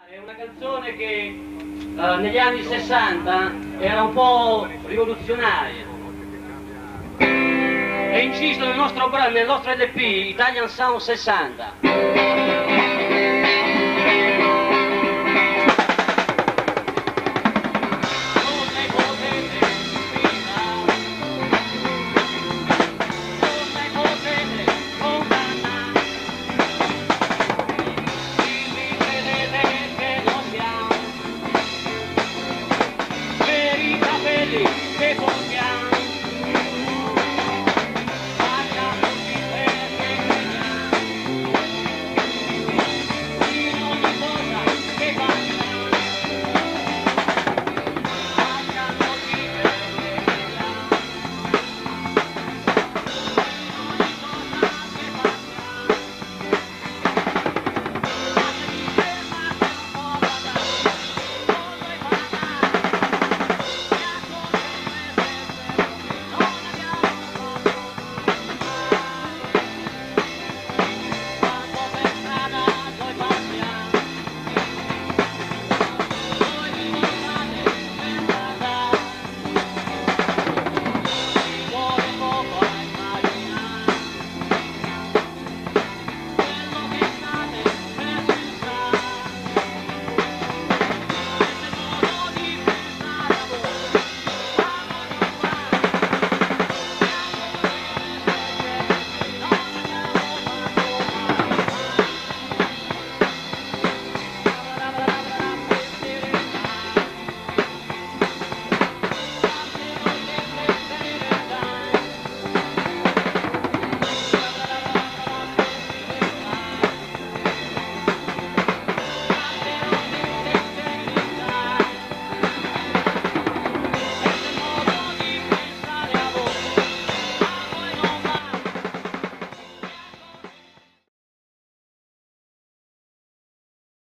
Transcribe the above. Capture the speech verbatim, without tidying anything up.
È una canzone che uh, negli anni sessanta era un po' rivoluzionaria. È inciso nel nostro brano, nel nostro L P Italian Sound sessanta.